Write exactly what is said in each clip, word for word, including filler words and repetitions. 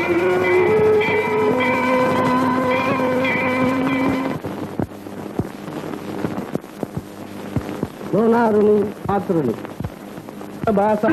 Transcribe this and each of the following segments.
Donaruni Atruni bahasa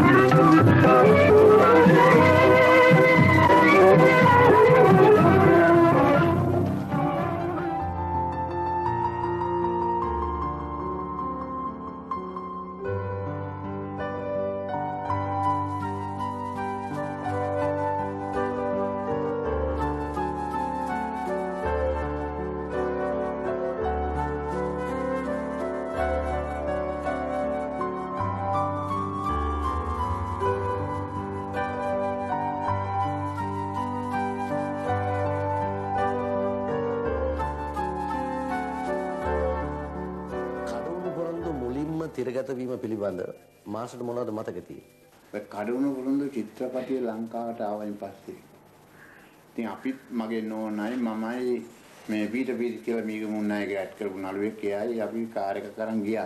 තිරගත වීම පිළිබඳ මාසට මොනවද මතක තියෙන්නේ? කඩුණු පුරුදු චිත්‍රපටිය ලංකාවට ආවයින් පස්සේ ඉතින් අපිත් මගේ නෝනයි මමයි මේ පීට පීට කියලා මීගමුන් නායකයා ඇඩ් කරපු නළුවෙක් එයයි අපි කාර් එක කරන් ගියා.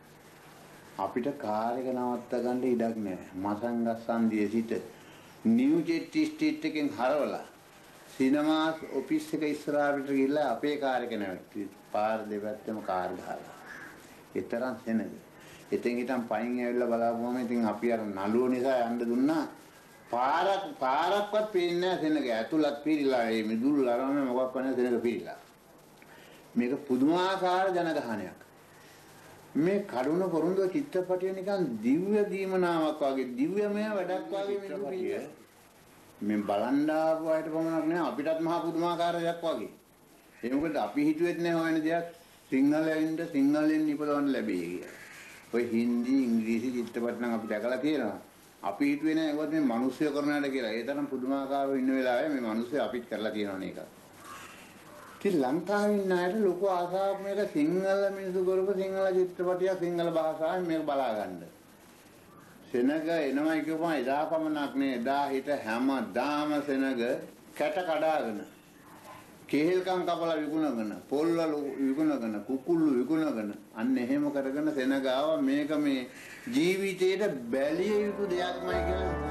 අපිට කාර් එක නවත්ත ගන්න ඉඩක් නැහැ. මසංගස්සන්දියේ සිට නිව් ජෙට් ස්ට්‍රීට් එකෙන් හරවලා සිනමා ඔෆිස් එක ඉස්සරහට ගිහිල්ලා අපේ කාර් එක නැවතුයි. පාර දෙපැත්තම කාර් ගහලා. ඒතරම් සෙනග. ඉතින් හිටන් පයින් ඇවිල්ලා බලාපුවම ඉතින් අපි අර නළුව නිසා යන්න දුන්නා. පාරක් පාරක්වත් පේන්නේ නැහැ සෙනග. ඇතුළත් පිරීලා මේ මිදුල් අරම මොකක් වනේ සෙනග පිරීලා. මේක පුදුමාකාර ජනගහනයක්. මේ කරුණ පොරොන්දු චිත්‍රපටිය නිකන් දිව්‍ය දීමනාවක් වගේ දිව්‍යමය වැඩක් වගේ මිදුපිය. මේ බලන් ආපු අයට පමණක් නෑ අපිටත් මහා පුදුමාකාර දෙයක් වගේ. ඒ මොකද අපි හිතුවෙත් නෑ හොයන දෙයක් සිංහලෙන්ද සිංහලෙන් නිපදවන්න ලැබෙයි කියලා. ඔය හින්දි ඉංග්‍රීසි චිත්‍රපට නම් අපි දැකලා තියෙනවා. අපි හිතුවේ නෑ ඒවත් මේ මිනිස්සු කරනාට කියලා. ඒ තරම් පුදුමාකාරව ඉන්න වෙලාවේ මේ මිනිස්සු අපිත් කරලා තියෙනවා නේද? ඉතින් ලංකාවේ ඉන්න අයට ලොකු ආසාවක් මේක සිංහල මිනිස්සු කරපු සිංහල චිත්‍රපටිය සිංහල භාෂාවෙන් මේක බලා ගන්න. සෙනග එනවා කියපුවා එදා පමණක් නේ එදා හිට හැමදාම සෙනග කැට කඩාගෙන කේල්කම් කපලා විකුණගෙන පොල්වල විකුණගෙන කුකුල්ලු විකුණගෙන අන්න එහෙම කරගෙන සෙනග ආවා මේක මේ ජීවිතේට බැලිය යුතු දෙයක්මයි කියලා